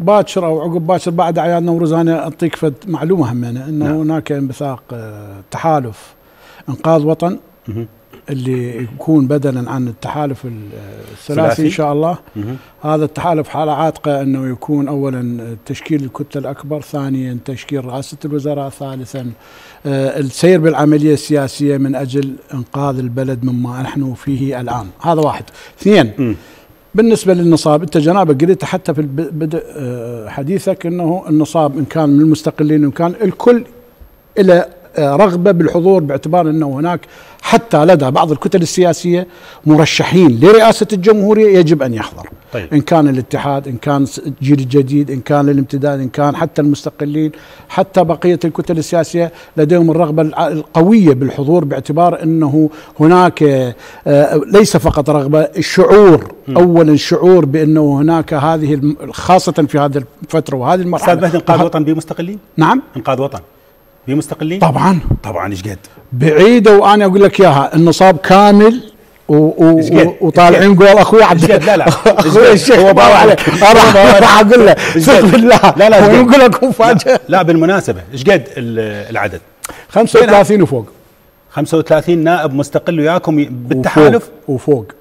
باكر او عقب باكر بعد اعياد نوروز انا اعطيك فد معلومه همينه انه نعم. هناك انبثاق تحالف انقاذ وطن اللي يكون بدلا عن التحالف الثلاثي ان شاء الله. هذا التحالف حاله عاتقه انه يكون اولا تشكيل الكتله الاكبر، ثانيا تشكيل رئاسه الوزراء، ثالثا السير بالعمليه السياسيه من اجل انقاذ البلد مما نحن فيه الان. هذا واحد. اثنين، بالنسبه للنصاب انت جنابك قلت حتى في بدء حديثك انه النصاب ان كان من المستقلين وان كان الكل الى رغبه بالحضور، باعتبار انه هناك حتى لدى بعض الكتل السياسيه مرشحين لرئاسه الجمهوريه يجب ان يحضر. طيب. ان كان الاتحاد، ان كان الجيل الجديد، ان كان الامتداد، ان كان حتى المستقلين، حتى بقيه الكتل السياسيه لديهم الرغبه القويه بالحضور، باعتبار انه هناك ليس فقط رغبه، الشعور اولا شعور بانه هناك هذه خاصه في هذه الفتره وهذه المرحله. استاذ مهدي، انقاذ وطن بمستقلين؟ نعم، انقاذ وطن بمستقلين؟ طبعا ايش قد؟ بعيده، وانا اقول لك اياها، النصاب كامل وطالعين قول اخوي عبد. لا اخوي الشيخ هو عليه، راح اقول له صدق بالله. لا ونقول لك مفاجاه. لا بالمناسبه ايش قد العدد؟ 35 وفوق. 35 نائب مستقل وياكم بالتحالف وفوق